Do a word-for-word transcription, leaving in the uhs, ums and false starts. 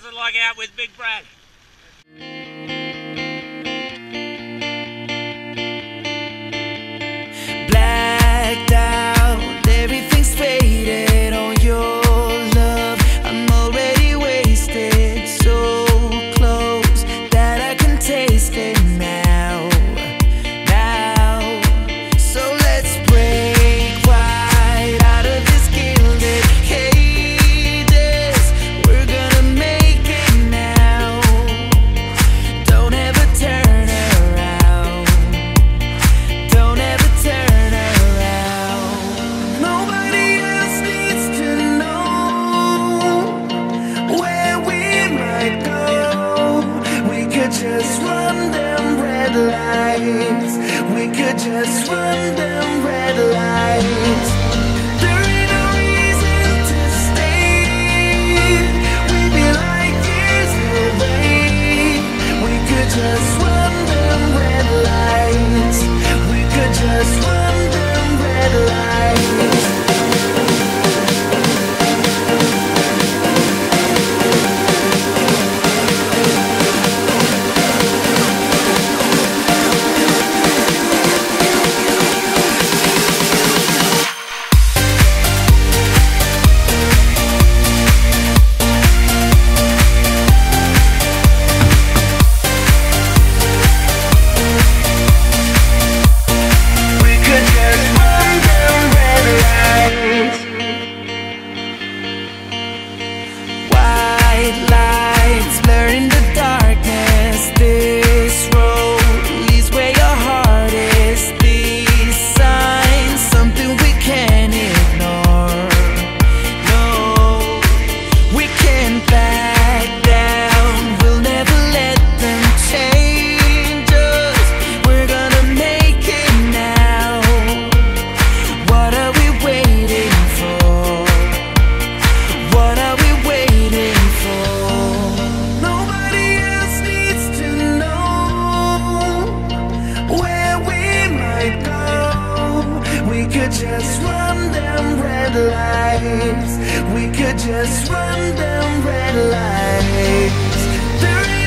Nothing like out with Big Brad. Blacked out, everything's faded on your love. I'm already wasted, so close that I can taste it now. Now, so let's break right out of this gilded cages. We're gonna make it now. Don't ever turn around. Don't ever turn around. Nobody else needs to know where we might go. We could just run them red lights. We could just run them red lights. There ain't no reason to stay. We'd be like years away. We could just run them red lights. We could just run them red lights. We could just run them red lights. White lights blurring the darkness. This road leads where your heart is. These signs, something we can't ignore. No, we can't back down. We'll never let them change us. We're gonna make it now. What are we waiting for? What are we waiting for? Nobody else needs to know where we might go. We could just run them red lights. We could just run them red lights. There ain't